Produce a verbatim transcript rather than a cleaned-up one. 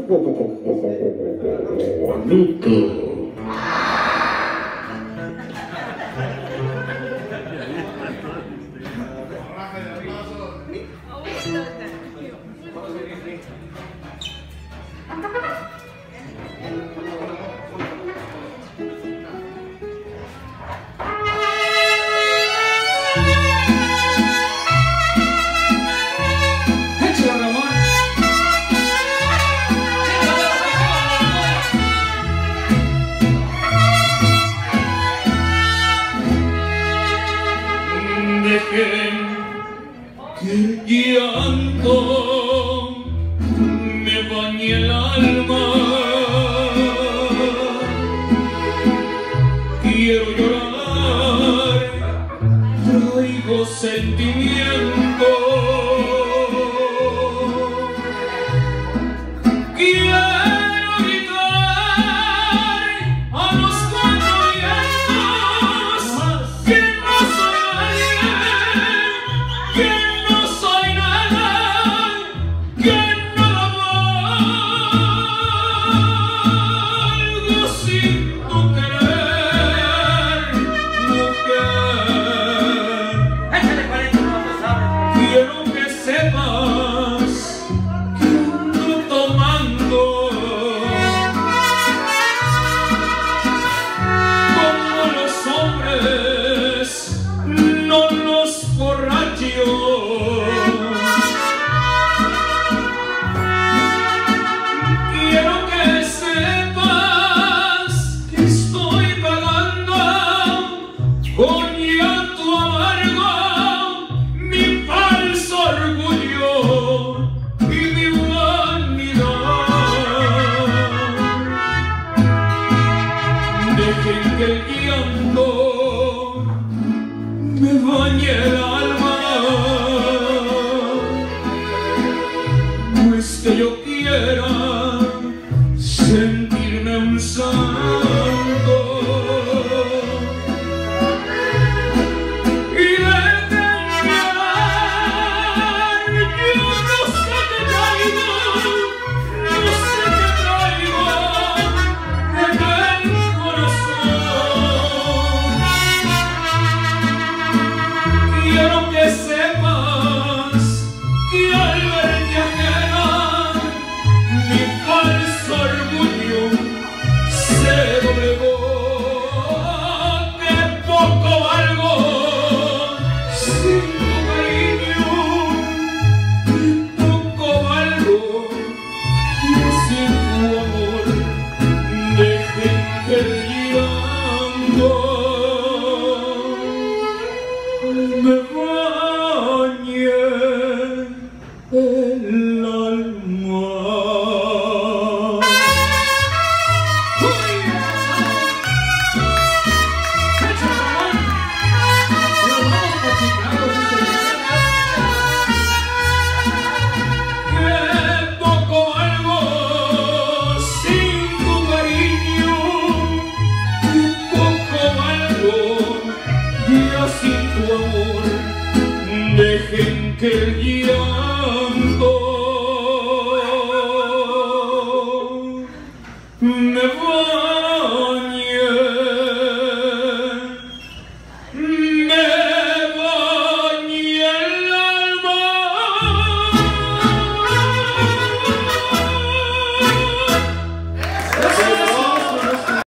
Bonito. Dejen que el llanto me bañe el alma. Quiero llorar, traigo sentimiento. Quiero gritar a los cuatro vientos que no soy que no soy nada, que nada valgo sin tu querer, mujer. Échale cuarenta, no lo sabes. Quiero que sepas que ando tomando como los hombres, no los borrachos. Quiero que sepas que estoy pagando con llanto amargo mi falso orgullo y mi vanidad. Dejen que el llanto me bañe el alma, pues que yo quiera sentirme un santo. Y déjenme hablar, yo no sé qué traigo, no sé qué traigo en el corazón. Quiero que sepas que al verte ajena mi falso orgullo